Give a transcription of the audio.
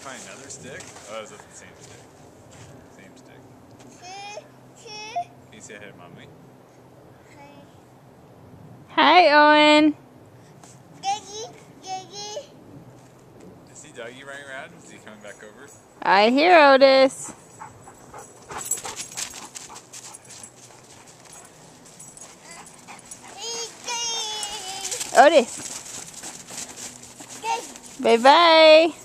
find another stick? Oh, is that the same stick? Same stick. Can you say hi to Mommy? Hi, Owen. I see Dougie running around. Is he coming back over? I hear Otis. Otis. Bye-bye.